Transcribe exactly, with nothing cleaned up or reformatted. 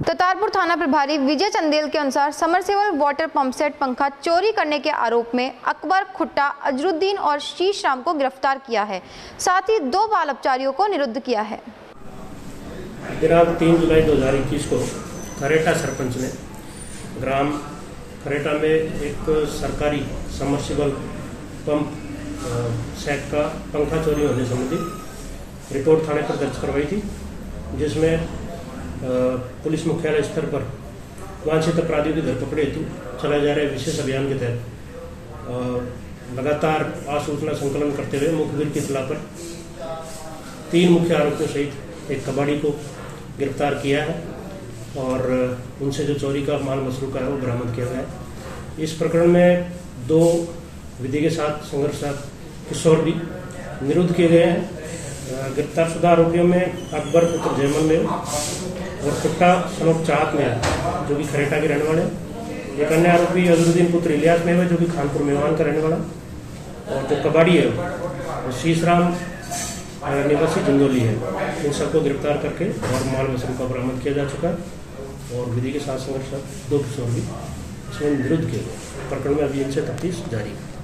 ततारपुर थाना प्रभारी विजय चंदेल के अनुसार समरसेबल वाटर पंप सेट पंखा चोरी करने के आरोप में अकबर खुट्टा, अजरुद्दीन और शीश राम को गिरफ्तार किया है। साथ ही दो बाल अपचारियों को निरुद्ध किया है। दिनांक तीन जुलाई दो हज़ार इक्कीस को खरेटा सरपंच ने ग्राम खरेटा में एक सरकारी समरसेबल पंप सेट का पंखा चोरी होने संबंधी रिपोर्ट थाने पर दर्ज करवाई थी, जिसमें पुलिस मुख्यालय स्तर पर वांछित अपराधियों की धरपकड़ हेतु चलाए जा रहे विशेष अभियान के तहत लगातार आसूचना संकलन करते हुए मुखबिर की इत्तला पर तीन मुख्य आरोपियों सहित एक कबाड़ी को गिरफ्तार किया है और उनसे जो चोरी का माल मसरूका है वो बरामद किया गया है। इस प्रकरण में दो विधि के साथ संघर्ष किशोर भी निरुद्ध किए गए हैं। गिरफ्तार शुदा आरोपियों में अकबर पुत्र जयमल में और खुट्टा सनोक चाहत में जो कि खरेटा के रहने वाले, एक अन्य आरोपी अजरुद्दीन पुत्र इलियास में जो कि खानपुर मेवान का रहने वाला, और जो कबाड़ी है वो शीश राम निवासी जंदोली है। इन सबको गिरफ्तार करके और माल मसरूका का बरामद किया जा चुका है और विधि के साथ संघर्ष दो किशोर भी इसमें निरुद्ध किए गए। प्रकरण में अभी इनसे तफ्तीश जारी है।